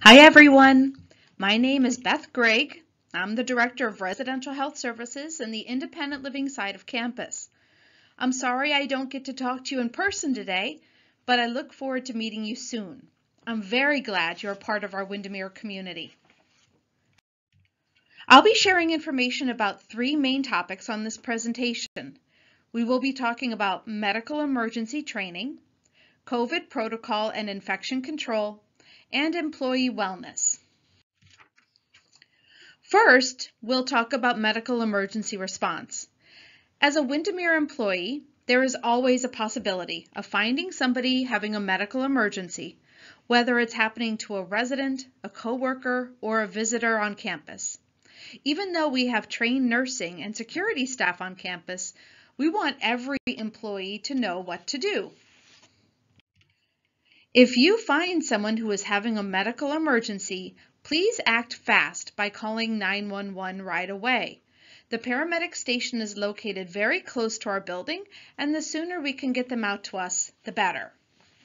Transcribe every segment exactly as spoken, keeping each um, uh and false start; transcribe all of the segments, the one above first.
Hi everyone, my name is Beth Gregg. I'm the Director of Residential Health Services in the Independent Living side of campus. I'm sorry I don't get to talk to you in person today, but I look forward to meeting you soon. I'm very glad you're a part of our Windermere community. I'll be sharing information about three main topics on this presentation. We will be talking about medical emergency training, COVID protocol and infection control, and employee wellness. First, we'll talk about medical emergency response. As a Windermere employee, there is always a possibility of finding somebody having a medical emergency, whether it's happening to a resident, a coworker, or a visitor on campus. Even though we have trained nursing and security staff on campus, we want every employee to know what to do. If you find someone who is having a medical emergency, please act fast by calling nine one one right away. The paramedic station is located very close to our building, and the sooner we can get them out to us, the better.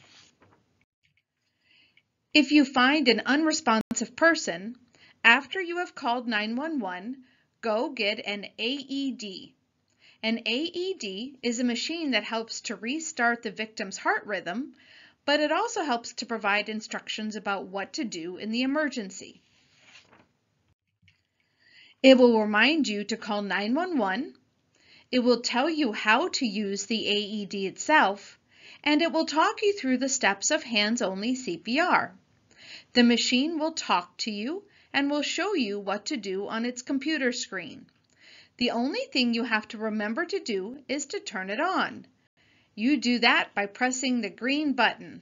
If you find an unresponsive person, after you have called nine one one, go get an A E D. An A E D is a machine that helps to restart the victim's heart rhythm, but it also helps to provide instructions about what to do in the emergency. It will remind you to call nine one one, it will tell you how to use the A E D itself, and it will talk you through the steps of hands-only C P R. The machine will talk to you and will show you what to do on its computer screen. The only thing you have to remember to do is to turn it on. You do that by pressing the green button.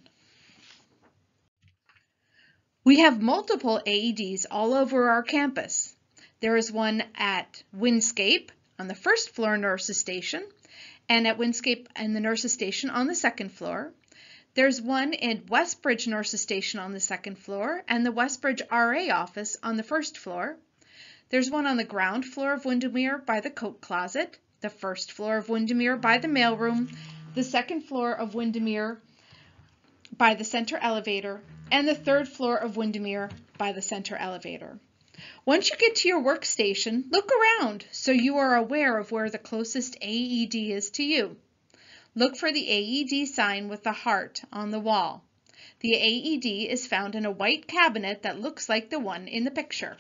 We have multiple A E Ds all over our campus. There is one at Windscape on the first floor nurses station, and at Windscape and the nurses station on the second floor. There's one in Westbridge nurses station on the second floor and the Westbridge R A office on the first floor. There's one on the ground floor of Windermere by the coat closet, the first floor of Windermere by the mailroom, the second floor of Windermere by the center elevator, and the third floor of Windermere by the center elevator. Once you get to your workstation, look around so you are aware of where the closest A E D is to you. Look for the A E D sign with the heart on the wall. The A E D is found in a white cabinet that looks like the one in the picture.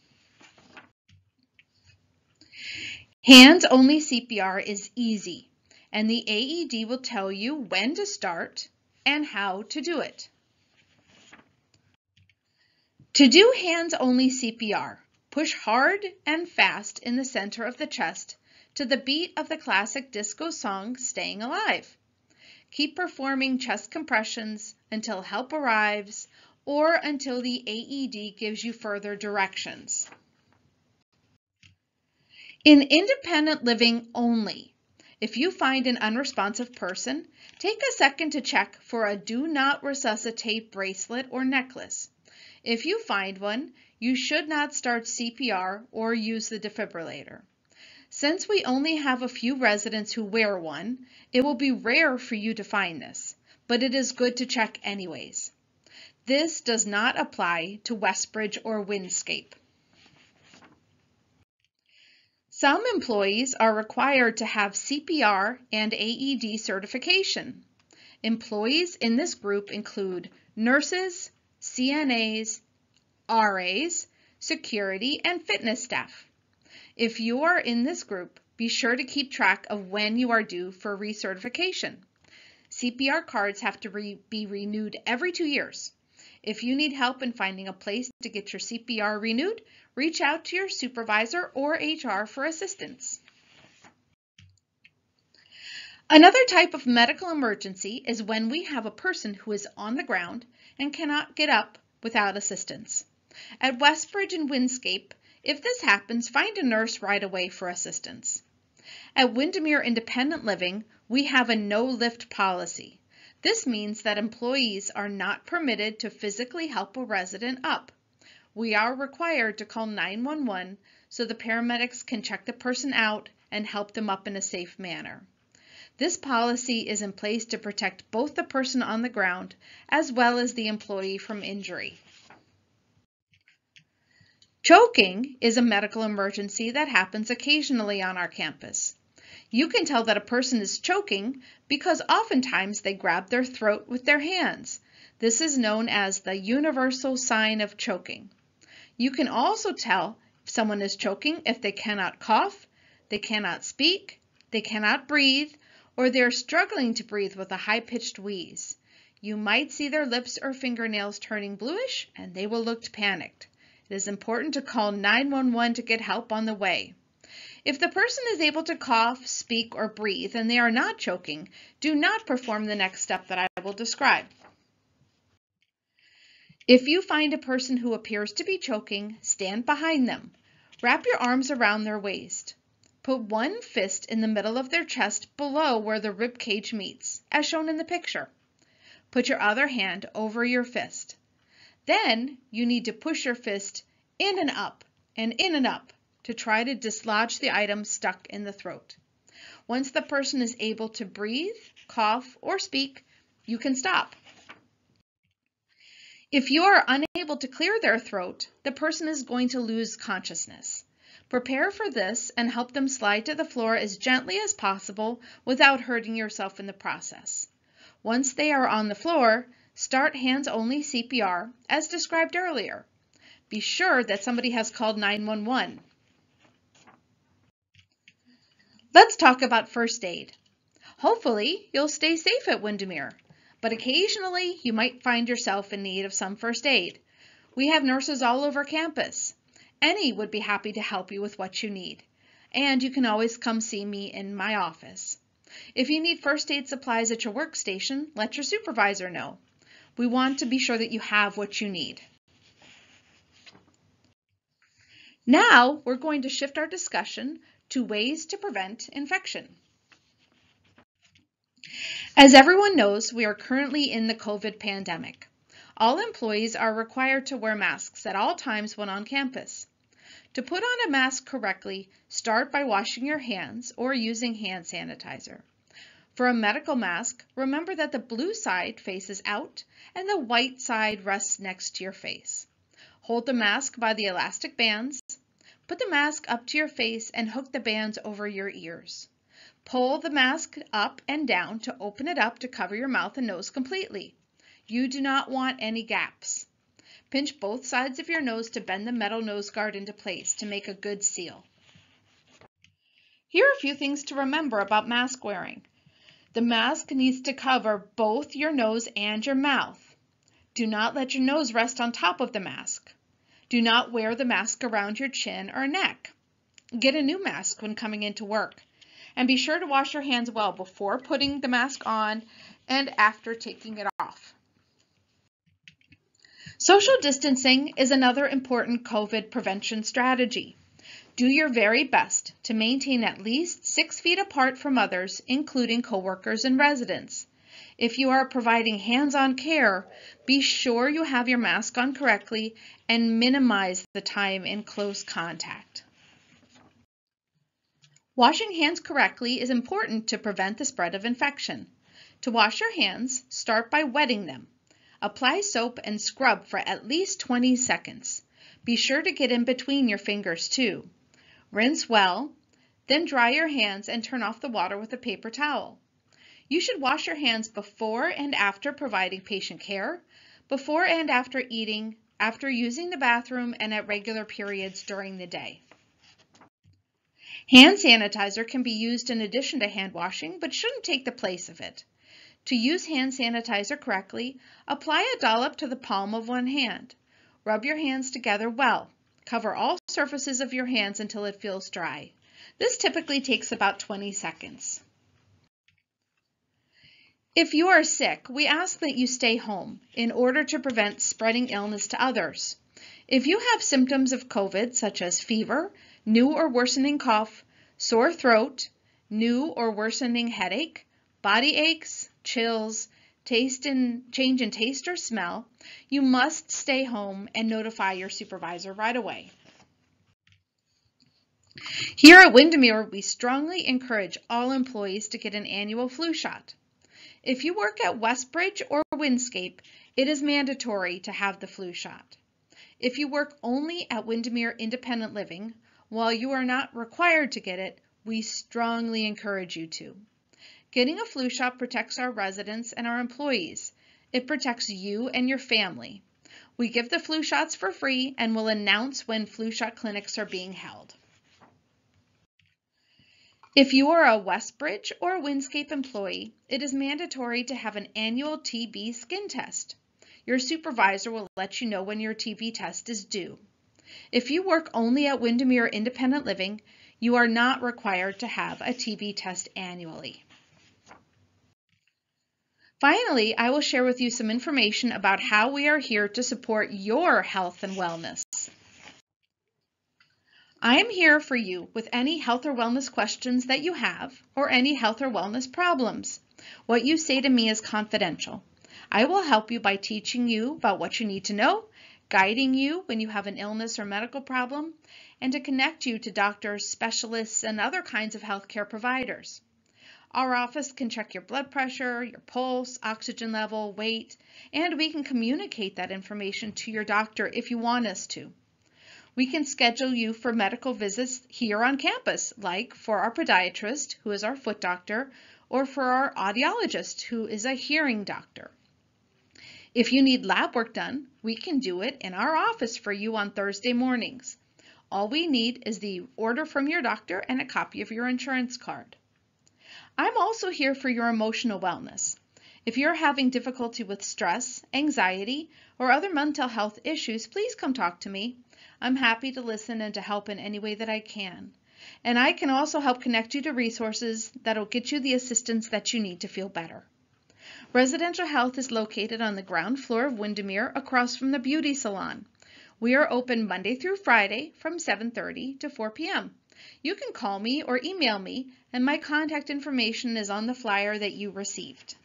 Hands-only C P R is easy, and the A E D will tell you when to start and how to do it. To do hands-only C P R, push hard and fast in the center of the chest to the beat of the classic disco song, Staying Alive. Keep performing chest compressions until help arrives or until the A E D gives you further directions. In independent living only, if you find an unresponsive person, take a second to check for a Do Not Resuscitate bracelet or necklace. If you find one, you should not start C P R or use the defibrillator. Since we only have a few residents who wear one, it will be rare for you to find this, but it is good to check anyways. This does not apply to Westbridge or Windscape. Some employees are required to have C P R and A E D certification. Employees in this group include nurses, C N As, R As, security, and fitness staff. If you are in this group, be sure to keep track of when you are due for recertification. C P R cards have to re be renewed every two years. If you need help in finding a place to get your C P R renewed, reach out to your supervisor or H R for assistance. Another type of medical emergency is when we have a person who is on the ground and cannot get up without assistance. At Westbridge and Windscape, if this happens, find a nurse right away for assistance. At Windermere Independent Living, we have a no-lift policy. This means that employees are not permitted to physically help a resident up. We are required to call nine one one so the paramedics can check the person out and help them up in a safe manner. This policy is in place to protect both the person on the ground as well as the employee from injury. Choking is a medical emergency that happens occasionally on our campus. You can tell that a person is choking because oftentimes they grab their throat with their hands. This is known as the universal sign of choking. You can also tell if someone is choking if they cannot cough, they cannot speak, they cannot breathe, or they're struggling to breathe with a high-pitched wheeze. You might see their lips or fingernails turning bluish, and they will look panicked. It is important to call nine one one to get help on the way. If the person is able to cough, speak, or breathe, and they are not choking, do not perform the next step that I will describe. If you find a person who appears to be choking, stand behind them. Wrap your arms around their waist. Put one fist in the middle of their chest below where the rib cage meets, as shown in the picture. Put your other hand over your fist. Then you need to push your fist in and up and in and up to try to dislodge the item stuck in the throat. Once the person is able to breathe, cough, or speak, you can stop. If you are unable to clear their throat, the person is going to lose consciousness. Prepare for this and help them slide to the floor as gently as possible without hurting yourself in the process. Once they are on the floor, start hands-only C P R as described earlier. Be sure that somebody has called nine one one. Let's talk about first aid. Hopefully, you'll stay safe at Windermere, but occasionally you might find yourself in need of some first aid. We have nurses all over campus. Any would be happy to help you with what you need, and you can always come see me in my office. If you need first aid supplies at your workstation, let your supervisor know. We want to be sure that you have what you need. Now we're going to shift our discussion to ways to prevent infection. As everyone knows, we are currently in the COVID pandemic. All employees are required to wear masks at all times when on campus. To put on a mask correctly, start by washing your hands or using hand sanitizer. For a medical mask, remember that the blue side faces out and the white side rests next to your face. Hold the mask by the elastic bands. Put the mask up to your face and hook the bands over your ears. Pull the mask up and down to open it up to cover your mouth and nose completely. You do not want any gaps. Pinch both sides of your nose to bend the metal nose guard into place to make a good seal. Here are a few things to remember about mask wearing. The mask needs to cover both your nose and your mouth. Do not let your nose rest on top of the mask. Do not wear the mask around your chin or neck. Get a new mask when coming into work. And be sure to wash your hands well before putting the mask on and after taking it off. Social distancing is another important COVID prevention strategy. Do your very best to maintain at least six feet apart from others, including coworkers and residents. If you are providing hands-on care, be sure you have your mask on correctly and minimize the time in close contact. Washing hands correctly is important to prevent the spread of infection. To wash your hands, start by wetting them. Apply soap and scrub for at least twenty seconds. Be sure to get in between your fingers too. Rinse well, then dry your hands and turn off the water with a paper towel. You should wash your hands before and after providing patient care, before and after eating, after using the bathroom, and at regular periods during the day. Hand sanitizer can be used in addition to hand washing, but shouldn't take the place of it. To use hand sanitizer correctly, apply a dollop to the palm of one hand. Rub your hands together well. Cover all surfaces of your hands until it feels dry. This typically takes about twenty seconds. If you are sick, we ask that you stay home in order to prevent spreading illness to others. If you have symptoms of COVID, such as fever, new or worsening cough, sore throat, new or worsening headache, body aches, chills, taste and change in taste or smell, you must stay home and notify your supervisor right away. Here at Windermere, we strongly encourage all employees to get an annual flu shot. If you work at Westbridge or Windscape, it is mandatory to have the flu shot. If you work only at Windermere Independent Living, while you are not required to get it, we strongly encourage you to. Getting a flu shot protects our residents and our employees. It protects you and your family. We give the flu shots for free and will announce when flu shot clinics are being held. If you are a Westbridge or Windscape employee, it is mandatory to have an annual T B skin test. Your supervisor will let you know when your T B test is due. If you work only at Windermere Independent Living, you are not required to have a T B test annually. Finally, I will share with you some information about how we are here to support your health and wellness. I am here for you with any health or wellness questions that you have or any health or wellness problems. What you say to me is confidential. I will help you by teaching you about what you need to know, guiding you when you have an illness or medical problem, and to connect you to doctors, specialists, and other kinds of healthcare providers. Our office can check your blood pressure, your pulse, oxygen level, weight, and we can communicate that information to your doctor if you want us to. We can schedule you for medical visits here on campus, like for our podiatrist, who is our foot doctor, or for our audiologist, who is a hearing doctor. If you need lab work done, we can do it in our office for you on Thursday mornings. All we need is the order from your doctor and a copy of your insurance card. I'm also here for your emotional wellness. If you're having difficulty with stress, anxiety, or other mental health issues, please come talk to me. I'm happy to listen and to help in any way that I can. And I can also help connect you to resources that'll get you the assistance that you need to feel better. Residential Health is located on the ground floor of Windermere across from the beauty salon. We are open Monday through Friday from seven thirty to four p m You can call me or email me, and my contact information is on the flyer that you received.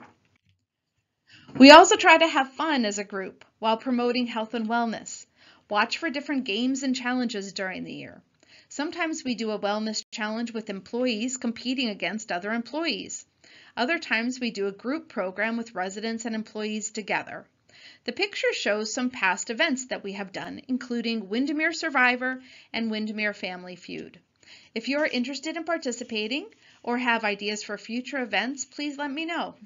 We also try to have fun as a group while promoting health and wellness. Watch for different games and challenges during the year. Sometimes we do a wellness challenge with employees competing against other employees. Other times we do a group program with residents and employees together. The picture shows some past events that we have done, including Windermere Survivor and Windermere Family Feud. If you are interested in participating or have ideas for future events, please let me know.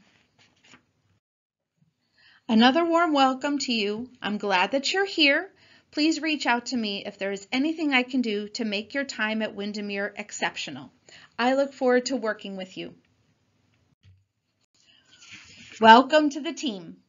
Another warm welcome to you. I'm glad that you're here. Please reach out to me if there is anything I can do to make your time at Windermere exceptional. I look forward to working with you. Welcome to the team.